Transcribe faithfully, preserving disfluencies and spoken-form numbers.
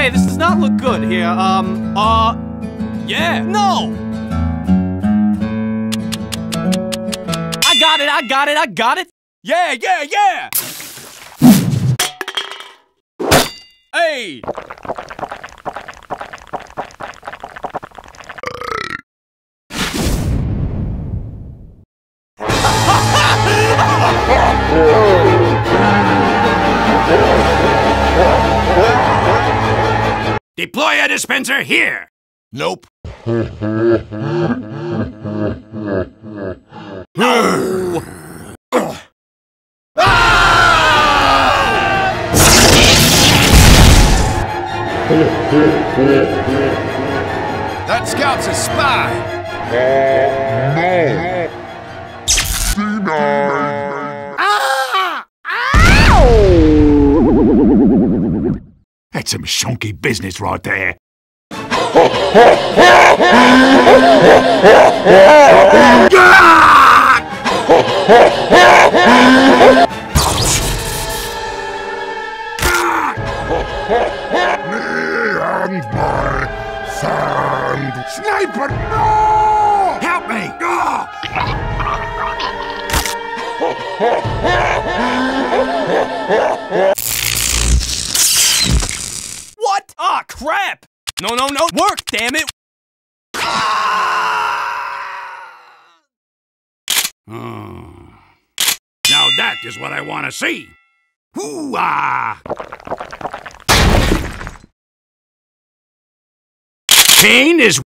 Hey, this does not look good here. Um, uh, yeah, no! I got it, I got it, I got it! Yeah, yeah, yeah! Hey! Deploy a dispenser here! Nope. No! That scout's a spy. Ah! That's some shonky business right there. Me and my sand sniper, no! Help me! What? Ah, crap! No, no, no! Work, damn it! Hmm. Now that is what I want to see. Hoo-ah! Pain is